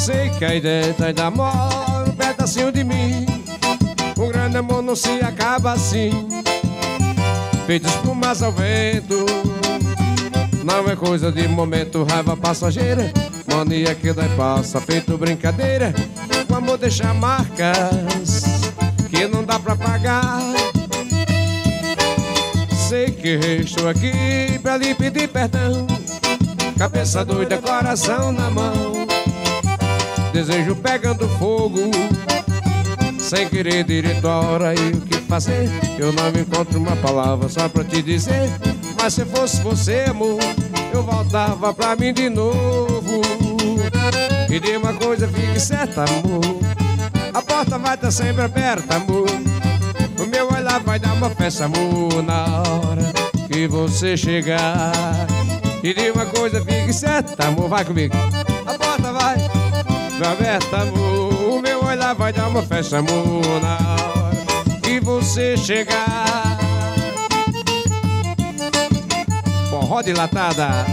Sei que aí dentro ainda mora um pedacinho de mim. Um grande amor não se acaba assim, feito espumas ao vento. Não é coisa de momento, raiva passageira, mania que daí passa, feito brincadeira. O amor deixa marcas que não dá pra pagar. Sei que estou aqui pra lhe pedir perdão, cabeça doida, coração na mão, desejo pegando fogo, sem querer direito a hora e o que fazer. Eu não encontro uma palavra só pra te dizer, mas se fosse você, amor, eu voltava pra mim de novo. E de uma coisa fique certa, amor, a porta vai estar sempre aberta, amor. O meu olhar vai dar uma festa, amor, na hora que você chegar. E de uma coisa fique certa, amor, vai comigo. A porta vai aberta, amor. O meu olhar vai dar uma festa, amor, na hora que você chegar. Forró de latada.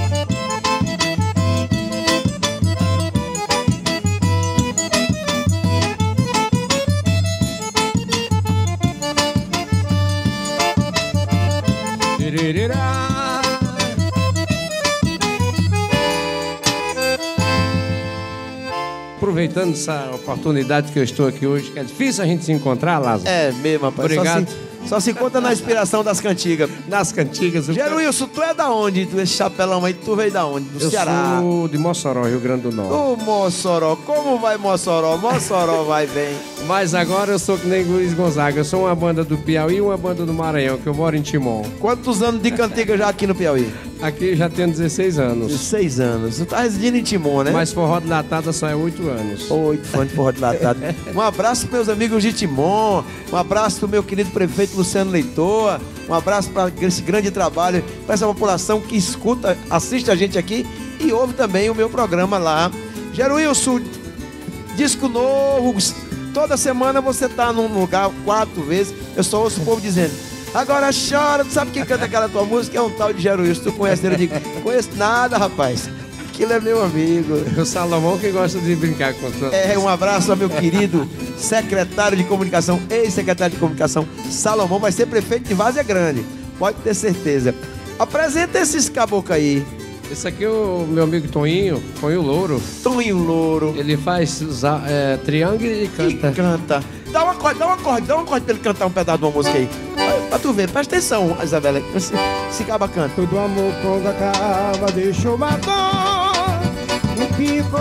Aproveitando essa oportunidade que eu estou aqui hoje, que é difícil a gente se encontrar, Lázaro. É mesmo, rapaz. Obrigado. Só se conta na inspiração das cantigas. Nas cantigas. Wilson, tu é da onde? Tu, esse chapelão aí, tu veio da onde? Do Ceará? Eu sou de Mossoró, Rio Grande do Norte. Ô, Mossoró, como vai Mossoró? Mossoró vai bem. Mas agora eu sou que nem Luiz Gonzaga. Eu sou uma banda do Piauí e uma banda do Maranhão, que eu moro em Timon. Quantos anos de cantiga já aqui no Piauí? Aqui já tenho 16 anos. 16 anos. Tu tá residindo em Timon, né? Mas forró de latada só é 8 anos. 8 fãs de forró de latado. Um abraço para meus amigos de Timon. Um abraço pro meu querido prefeito Luciano Leitor. Um abraço para esse grande trabalho, para essa população que escuta, assiste a gente aqui e ouve também o meu programa lá. Wilson, disco novo. Toda semana você tá num lugar 4 vezes. Eu só ouço o povo dizendo: agora chora. Tu sabe quem canta aquela tua música? É um tal de Wilson. Tu conhece ele? Eu digo: conheço nada, rapaz. Aquilo é meu amigo. O Salomão que gosta de brincar com você. Um abraço ao meu querido secretário de comunicação, ex-secretário de comunicação, Salomão. Vai ser prefeito de Várzea Grande, pode ter certeza. Apresenta esses caboclos aí. Esse aqui é o meu amigo Toninho Louro. Toninho Louro. Ele faz triângulo e canta. E canta. Dá um acorde pra ele cantar um pedaço de uma música aí. Pra tu ver, presta atenção, Isabela. Esse caba canta. Todo amor quando acaba deixou uma dor no pico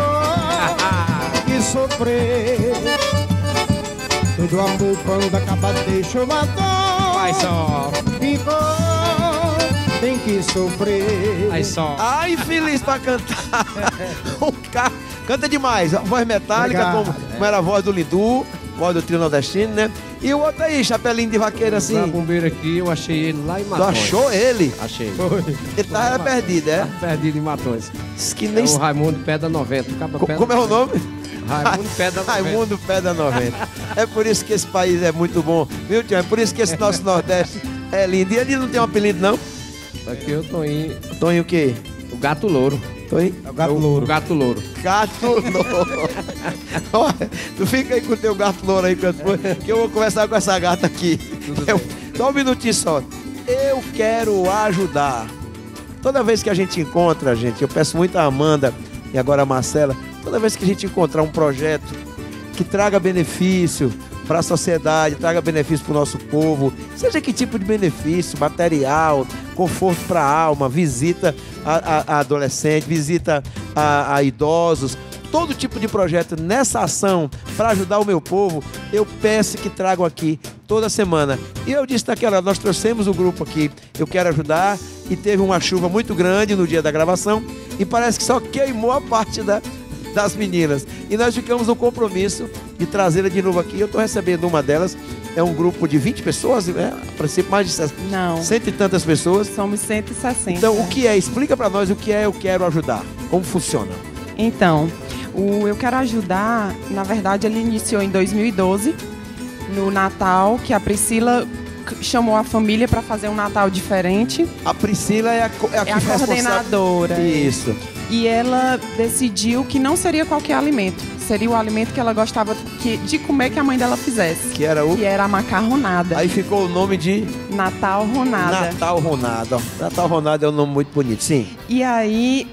e sofrer. Todo amor quando acaba deixou uma dor. Vai só. Pico tem que sofrer. Vai só. Ai, feliz pra cantar. O cara canta demais. A voz metálica, como era a voz do Lindu, voz do trio nordestino, né? E o outro aí, chapelinho de vaqueiro assim. O bombeiro aqui, eu achei ele lá em Tu Matões. achou ele? Achei. Ele tava perdido, é? Perdido em Matões. Que nem... É o Raimundo Pedra 90. Como é o nome? Raimundo Pedra 90. Raimundo Pedra 90. É por isso que esse país é muito bom, viu, Tião? É por isso que esse nosso Nordeste é lindo. E ele não tem um apelido, não? Aqui eu tô em... Toninho o quê? O Gato Louro. Toninho? É o gato louro. O Gato Louro. Gato Louro. Olha, tu fica aí com o teu gato louro aí, que eu vou conversar com essa gata aqui. Só um minutinho só. Eu quero ajudar. Toda vez que a gente encontra, gente, eu peço muito a Amanda e agora a Marcela, toda vez que a gente encontrar um projeto que traga benefício para a sociedade, traga benefício para o nosso povo, seja que tipo de benefício, material, conforto para a alma, visita a adolescente, visita a idosos, todo tipo de projeto nessa ação para ajudar o meu povo, eu peço que tragam aqui toda semana. E eu disse naquela, nós trouxemos o grupo aqui, eu quero ajudar, e teve uma chuva muito grande no dia da gravação, e parece que só queimou a parte das meninas. E nós ficamos no compromisso de trazê-la de novo aqui. Eu estou recebendo uma delas, é um grupo de 20 pessoas, né? A princípio mais de Não. 100 e tantas pessoas. Somos 160. Então, o que é? Explica para nós o que é Eu Quero Ajudar. Como funciona? Então, o Eu Quero Ajudar, na verdade, ele iniciou em 2012, no Natal, que a Priscila chamou a família para fazer um Natal diferente. A Priscila é a coordenadora. Isso. e ela decidiu que não seria qualquer alimento. Seria o alimento que ela gostava de comer, que a mãe dela fizesse. Que era o? Que era a macarronada. Aí ficou o nome de... Natal Ronada. Natal Ronada. Natal Ronada é um nome muito bonito, sim. E aí,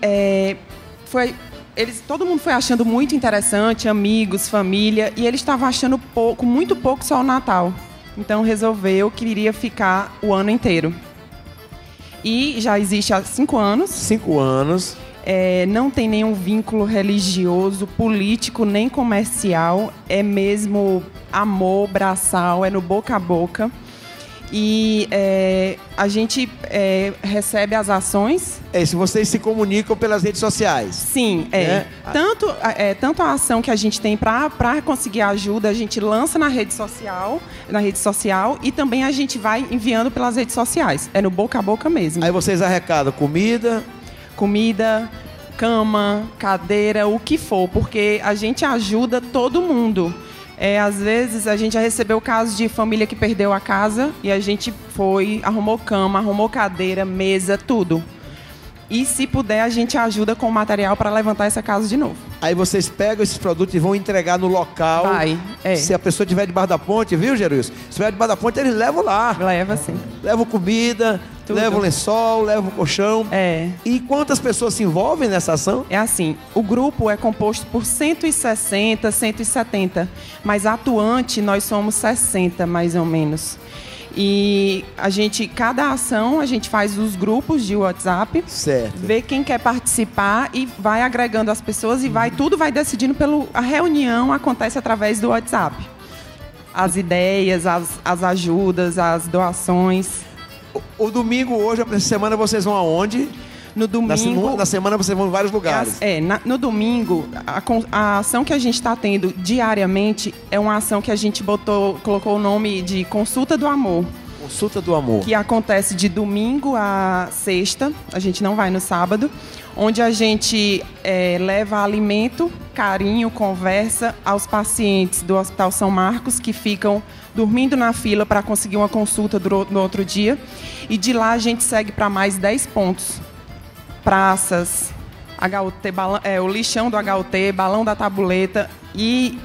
todo mundo foi achando muito interessante, amigos, família, e eles estavam achando muito pouco só o Natal. Então resolveu que iria ficar o ano inteiro. E já existe há 5 anos. 5 anos. Não tem nenhum vínculo religioso, político, nem comercial. É mesmo amor, braçal, é no boca a boca. E a gente recebe as ações. Se vocês se comunicam pelas redes sociais. Sim, tanto a ação que a gente tem para conseguir ajuda, a gente lança na rede social, e também a gente vai enviando pelas redes sociais. É no boca a boca mesmo. Aí vocês arrecadam comida, cama, cadeira, o que for, porque a gente ajuda todo mundo. Às vezes a gente já recebeu casos de família que perdeu a casa e a gente arrumou cama, arrumou cadeira, mesa, tudo. E se puder, a gente ajuda com material para levantar essa casa de novo. Aí vocês pegam esses produtos e vão entregar no local. Se a pessoa estiver debaixo da ponte, viu, Jeruílson? Se estiver debaixo da ponte, eles levam lá. Leva, sim. Levam comida, levam lençol, levam colchão. E quantas pessoas se envolvem nessa ação? É assim, o grupo é composto por 160, 170. Mas atuante, nós somos 60, mais ou menos. E cada ação, a gente faz os grupos de WhatsApp, certo, vê quem quer participar e vai agregando as pessoas e tudo vai decidindo a reunião acontece através do WhatsApp. As ideias, as ajudas, as doações. O domingo hoje, essa semana, vocês vão aonde? No domingo... Na semana vocês vão em vários lugares. No domingo, a ação que a gente está tendo diariamente é uma ação que a gente colocou o nome de Consulta do Amor. Consulta do Amor. Que acontece de domingo a sexta, a gente não vai no sábado, onde a gente leva alimento, carinho, conversa aos pacientes do Hospital São Marcos que ficam dormindo na fila para conseguir uma consulta no outro dia. E de lá a gente segue para mais 10 pontos. Praças, o lixão do HUT, balão da tabuleta, e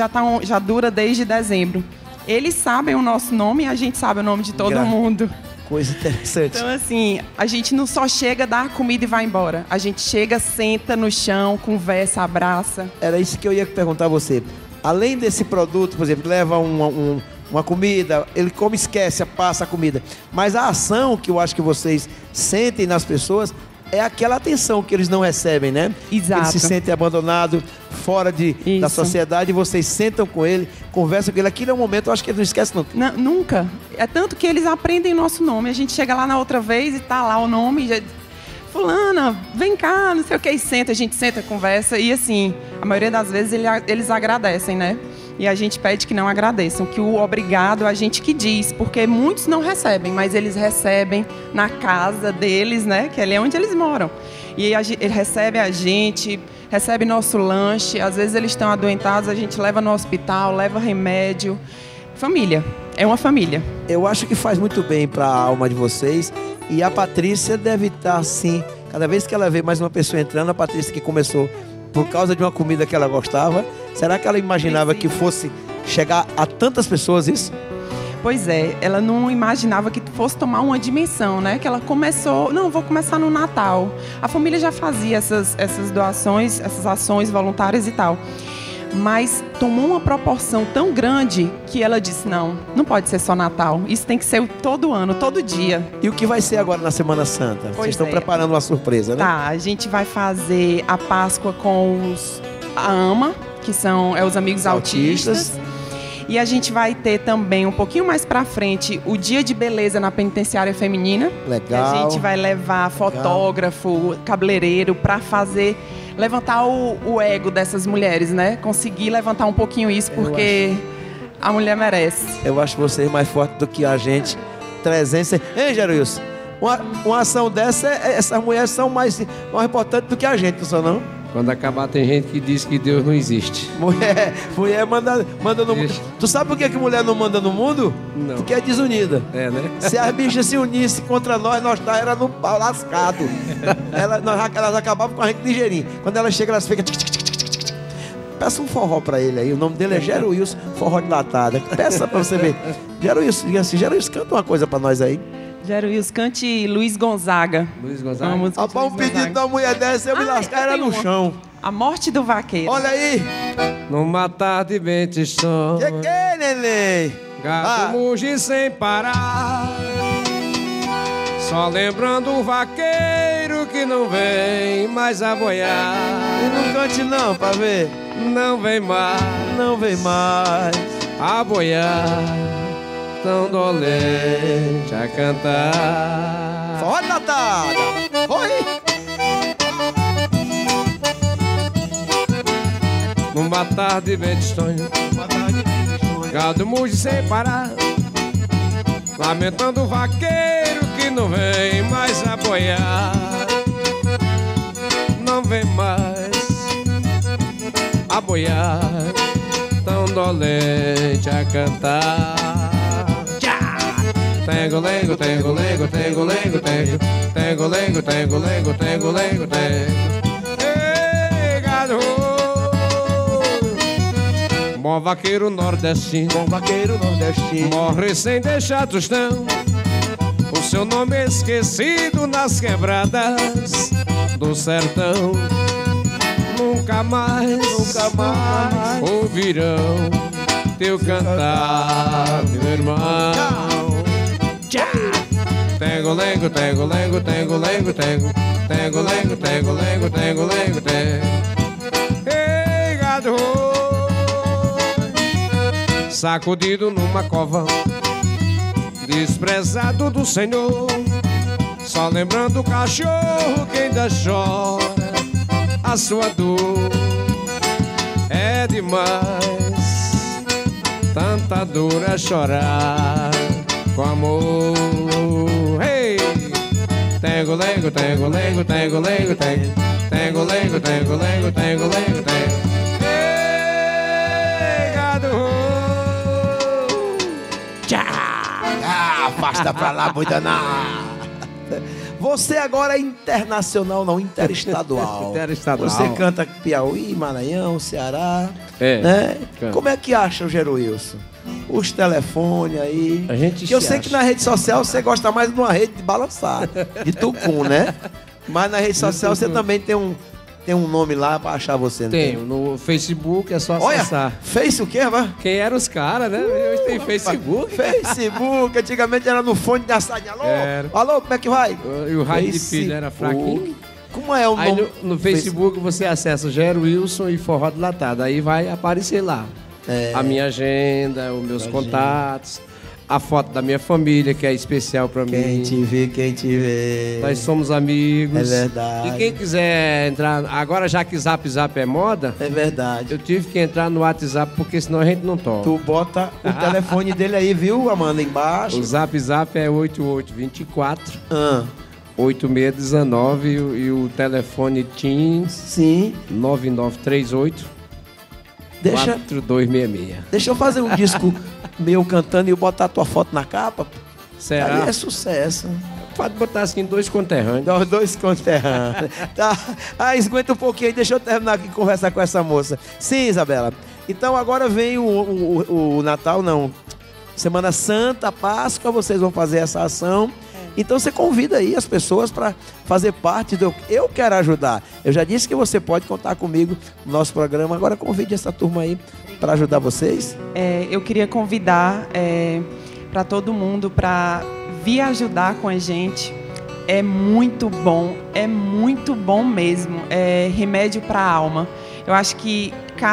já dura desde dezembro. Eles sabem o nosso nome e a gente sabe o nome de todo mundo. Coisa interessante. Então, assim, a gente não só chega, dá comida e vai embora. A gente chega, senta no chão, conversa, abraça. Era isso que eu ia perguntar a você. Além desse produto, por exemplo, leva uma comida, ele come, esquece, passa a comida. Mas a ação que eu acho que vocês sentem nas pessoas é aquela atenção que eles não recebem, né? Exato. Eles se sentem abandonados, fora da sociedade, e vocês sentam com ele, conversam com ele. Aquilo é um momento, eu acho que eles não esquecem nunca. Não, nunca. É tanto que eles aprendem nosso nome. A gente chega lá na outra vez e tá lá o nome. Fulana, vem cá, não sei o que. E a gente senta, conversa. E assim, a maioria das vezes eles agradecem, né? E a gente pede que não agradeçam, que o obrigado a gente que diz, porque muitos não recebem, mas eles recebem na casa deles, né? Que é onde eles moram. E ele recebe a gente, recebe nosso lanche, às vezes eles estão adoentados, a gente leva no hospital, leva remédio. Família, é uma família. Eu acho que faz muito bem para a alma de vocês, e a Patrícia deve estar assim, cada vez que ela vê mais uma pessoa entrando, a Patrícia que começou por causa de uma comida que ela gostava, será que ela imaginava que fosse chegar a tantas pessoas isso? Pois é, ela não imaginava que fosse tomar uma dimensão, né? Que ela começou, vou começar no Natal. A família já fazia essas doações, essas ações voluntárias e tal. Mas tomou uma proporção tão grande que ela disse, não pode ser só Natal. Isso tem que ser todo ano, todo dia. E o que vai ser agora na Semana Santa? Vocês estão preparando uma surpresa, né? Tá, a gente vai fazer a Páscoa com a AMA, que são os amigos autistas. E a gente vai ter também, um pouquinho mais pra frente, o Dia de Beleza na Penitenciária Feminina. Legal. A gente vai levar fotógrafo, cabeleireiro pra levantar o ego dessas mulheres, né? Conseguir levantar um pouquinho isso, porque a mulher merece. Eu acho vocês mais fortes do que a gente. 300... Hein, Jeruílson? Uma ação dessa, essas mulheres são mais importantes do que a gente, não são não? Quando acabar, tem gente que diz que Deus não existe. Mulher manda no mundo. Tu sabe por que mulher não manda no mundo? Não. Porque é desunida. É, né? Se as bichas se unissem contra nós era no pau lascado. Elas acabavam com a gente ligeirinho. Quando elas chegam, elas ficam... Peça um forró pra ele aí. O nome dele é Gero Wilson, forró de latada. Peça pra você ver. Gero Wilson, diga assim, Gero Wilson, canta uma coisa pra nós aí. Gero Wilson, cante Luiz Gonzaga. Luiz Gonzaga. Rapaz, um pedido da mulher dessa, eu me lascar, era no chão. A Morte do Vaqueiro. Olha aí. Numa tarde bem tristonha, Que, neném? gato muge sem parar, só lembrando o vaqueiro que não vem mais a boiar. E não cante não, pra ver. Não vem mais a boiar, tão dolente a cantar. Forró de latada. Oi. Numa tarde bem tristonha, gado muge sem parar, lamentando o vaqueiro que não vem mais a boiar. Não vem mais a boiar, tão dolente a cantar. Tengo, lengo, tengo, lengo, tengo, lengo, tengo, tengo, lengo, tengo, lengo, tengo, lengo, tengo. Ei, gado, bom vaqueiro nordestino, morre sem deixar tostão, o seu nome esquecido nas quebradas do sertão. Nunca mais ouvirão teu cantar, meu irmão. Tengo, lengo, tengo, lengo, tengo, lengo, tengo, tengo, lengo, tengo, lengo, tengo, lengo, tengo. Ei, gado, sacudido numa cova, desprezado do Senhor, só lembrando o cachorro que ainda chora a sua dor. É demais tanta dor a chorar com amor. Hey! Tengo, lengo, tengo, lengo, tengo, lengo, tengo, tengo, lengo, tengo, lengo, tengo, lengo, tengo. Ei, gado! Afasta pra lá, boi danado. Você agora é internacional, não interestadual. Interestadual. Você canta Piauí, Maranhão, Ceará. É, né? canto. Como é que acha o Gero Wilson? Os telefones aí. A gente que eu se sei acha. que na rede social você gosta mais de uma rede de balançar, de tucum, né? Mas na rede social você também tem um nome lá pra achar você, não tem? Tenho, no Facebook é só Olha, acessar. fez o quê, mano? Quem eram os caras, né? Hoje tem Facebook. Facebook, antigamente era no fone de assadinha. Alô? Era. Alô, como é que vai? E o raio de Facebook. pilha era fraquinho. Como é o Aí nome? no Facebook você acessa Gero Wilson e Forró de Latada. Aí vai aparecer lá a minha agenda, os meus contatos, a foto da minha família, que é especial pra Quem mim. te vê. Nós somos amigos. É verdade. E quem quiser entrar... Agora, já que Zap Zap é moda, É verdade. eu tive que entrar no WhatsApp, porque senão a gente não toca. Tu bota o telefone dele aí, viu, Amanda, embaixo. O Zap Zap é 8824 Ah, 8619 e o telefone Teams sim. 9938 Deixa 4266. eu fazer um disco meu cantando e eu botar tua foto na capa. Será? Aí é sucesso. Pode botar assim 2 conterrâneos. Dá os dois conterrâneos. Tá. Aguenta um pouquinho aí, deixa eu terminar aqui e conversar com essa moça. Sim, Isabela. Então agora vem o Natal, não. Semana Santa, Páscoa, vocês vão fazer essa ação. Então você convida aí as pessoas para fazer parte do Eu Quero Ajudar. Eu já disse que você pode contar comigo no nosso programa. Agora convide essa turma aí para ajudar vocês. Eu queria convidar para todo mundo para vir ajudar com a gente. É muito bom mesmo. É remédio para a alma. Eu acho que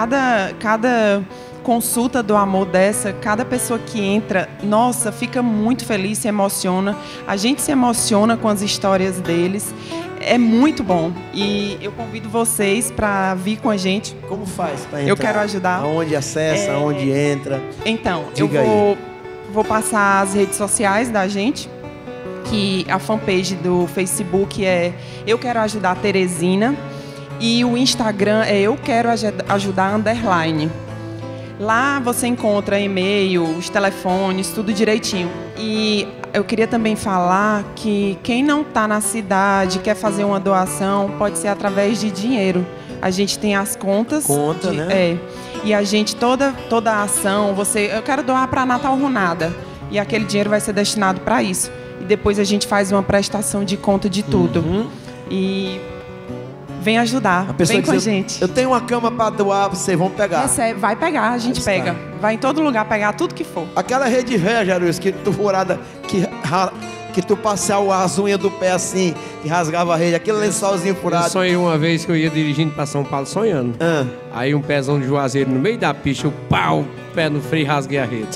cada consulta do amor dessa, cada pessoa que entra, nossa, fica muito feliz, se emociona. A gente se emociona com as histórias deles. É muito bom. E eu convido vocês para vir com a gente. Como faz para entrar? Eu quero ajudar. Aonde acessa, aonde entra? Então, Diga eu vou passar as redes sociais da gente, que a fanpage do Facebook é Eu Quero Ajudar Teresina. E o Instagram é Eu Quero Ajudar _. Lá você encontra e-mail, os telefones, tudo direitinho. E eu queria também falar que quem não está na cidade, quer fazer uma doação, pode ser através de dinheiro. A gente tem as contas. Né? É. E a gente, toda a ação, eu quero doar para Natal Runada. E aquele dinheiro vai ser destinado para isso. E depois a gente faz uma prestação de conta de tudo. E vem ajudar, vem com a gente. Eu tenho uma cama para doar, vocês vão pegar. Vai pegar, a gente pega. Vai em todo lugar pegar tudo que for. Aquela rede velha, Jairus, que tu furada, que tu passava as unhas do pé assim, e rasgava a rede, aquele lençolzinho furado. Eu sonhei uma vez que eu ia dirigindo para São Paulo sonhando. Aí um pezão de juazeiro no meio da pista, o pé no freio, rasguei a rede.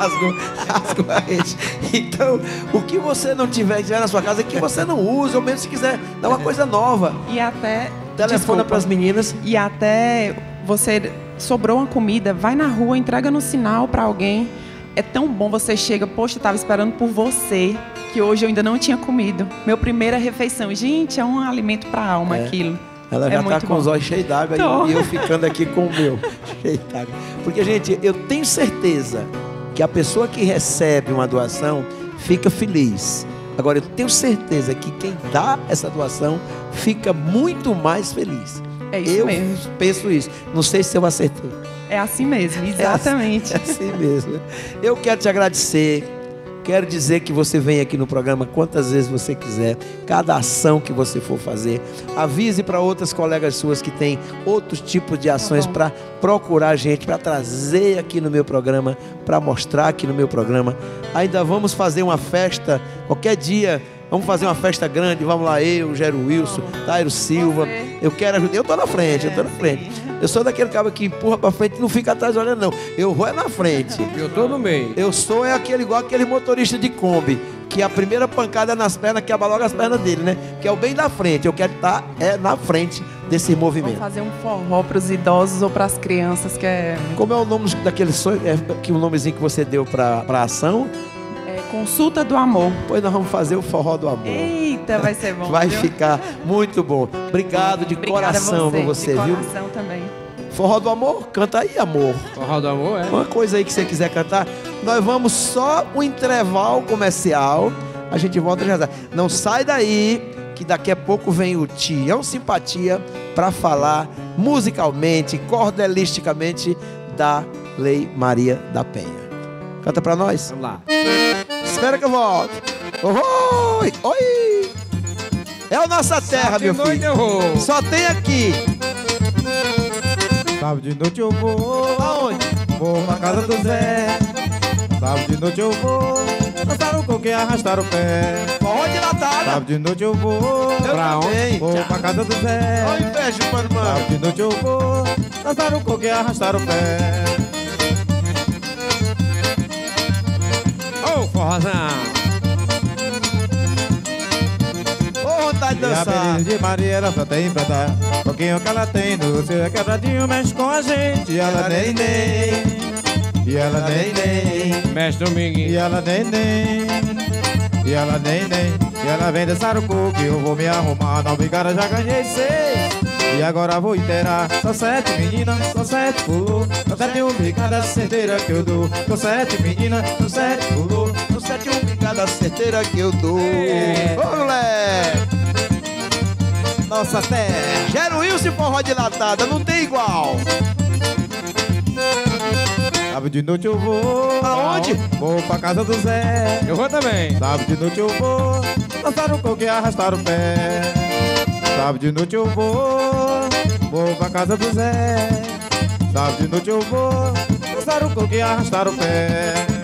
Rasgou a rede. Então, o que você não tiver na sua casa, que você não usa, ou mesmo se quiser dar uma coisa nova. E até... Telefona para as meninas. E até você sobrou uma comida, vai na rua, entrega no sinal para alguém. É tão bom, você chega, poxa, eu estava esperando por você, que hoje eu ainda não tinha comido. Minha primeira refeição. Gente, é um alimento para a alma aquilo. Ela já está com os olhos cheios d'água e eu ficando aqui com o meu cheio d'água. Porque, gente, eu tenho certeza que a pessoa que recebe uma doação fica feliz. Agora, eu tenho certeza que quem dá essa doação fica muito mais feliz. É isso mesmo. Eu penso isso. Não sei se eu acertei. É assim mesmo, exatamente. É assim mesmo. Eu quero te agradecer. Quero dizer que você vem aqui no programa quantas vezes você quiser, cada ação que você for fazer. Avise para outras colegas suas que têm outros tipos de ações para procurar a gente, para trazer aqui no meu programa, para mostrar aqui no meu programa. Ainda vamos fazer uma festa, qualquer dia, vamos fazer uma festa grande, vamos lá, eu, Gero Wilson, Tairo Silva. Eu quero ajudar, eu estou na frente, Eu sou daquele cara que empurra pra frente e não fica atrás olhando, não. Eu vou na frente. Eu tô no meio. Eu sou igual aquele motorista de Kombi, que a primeira pancada é nas pernas, quebra logo as pernas dele, né? Que é o bem da frente. Eu quero estar na frente desse movimento. Vamos fazer um forró pros idosos ou pras crianças, que é... Como é o nome daquele sonho, o nomezinho que você deu pra ação? Consulta do Amor. Pois nós vamos fazer o forró do amor. Eita, vai ser bom. Vai ficar muito bom. Obrigado de coração pra você, viu? De coração também. Forró do Amor? Canta aí, amor. Forró do Amor, é. Uma coisa aí que você quiser cantar. Nós vamos só um intervalo comercial. A gente volta já. Não sai daí, que daqui a pouco vem o Tião Simpatia para falar musicalmente, cordelisticamente da Lei Maria da Penha. Canta pra nós. Vamos lá. Espera que eu volte. Oi, oi. É a nossa terra, meu filho. Só tem aqui. Sábado de noite eu vou. Aonde? Vou na casa do Zé. Sábado de noite eu vou. Dançar o coquinho e arrastar o pé. Forró de latada. Sábado de noite eu vou. Pra onde? Vou pra casa do Zé. Olha o inveja, mano. Sábado de noite eu vou. Dançar o coquinho e arrastar o pé. Ô, forrozão. Ô, vontade de dançar. E a beleza de Maria, ela só tem pra dar. O pouquinho que ela tem no seu quebradinho mexe com a gente. E ela nem. E ela nem. Mestre Dominguinho. E ela nem. E ela nem. E ela vem dançar o coco e eu vou me arrumar. Na brigada já ganhei 6. E agora vou inteirar. Só 7 meninas, só 7 pulou. Só 7 cada certeira que eu dou. Só 7 meninas, só 7 pulou. Só 7 cada certeira que eu dou. Ô, moleque. Nossa terra. Gero Wilson e forró de latada, não tem igual. Sábado de noite eu vou. Aonde? Vou pra casa do Zé. Eu vou também. Sábado de noite eu vou. Dançar o coco e arrastar o pé. Sábado de noite eu vou. Vou pra casa do Zé. Sábado de noite eu vou. Dançar o coco e arrastar o pé.